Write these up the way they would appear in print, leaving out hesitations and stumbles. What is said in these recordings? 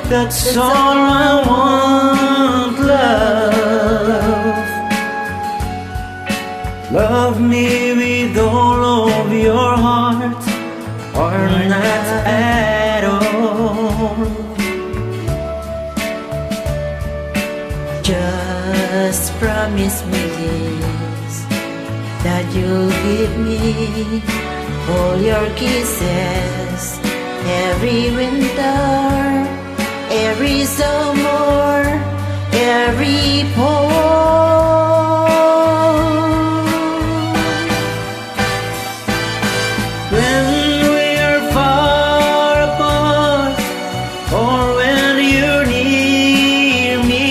That's all I want, love. Love me with all of your heart, or not at all. Just promise me this, that you'll give me all your kisses every winter, every summer, every fall. When we are far apart, or when you're near me,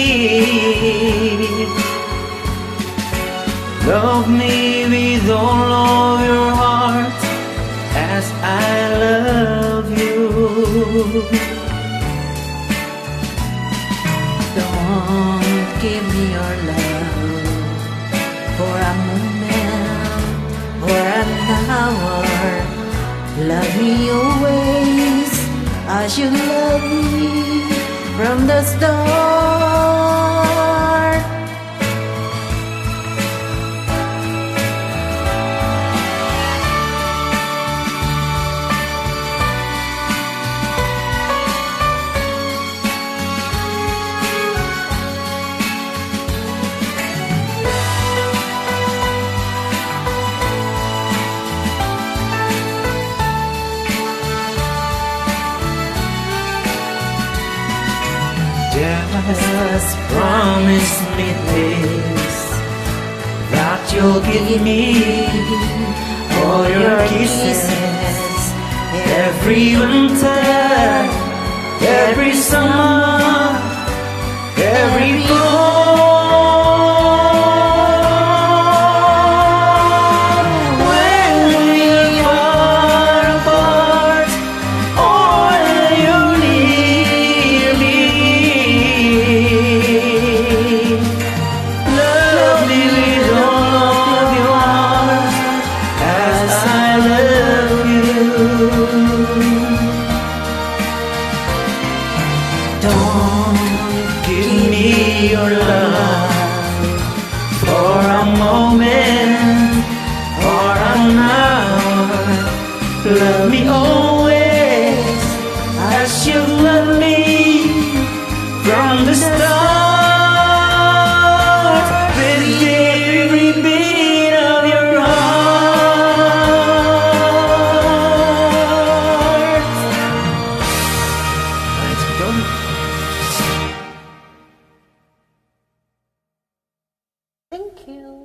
love me with all of your heart as I love you. Don't give me your love for a moment or an hour. Love me always as you love me from the start. Just promise me this, that you'll give me all your kisses every winter, every summer, every fall. When we are apart, or you near me, love me with all of your heart as I love you. Don't give me your love for a moment or an hour. Love me always as you love me from the start, with every beat of your heart. Let's go. Thank you.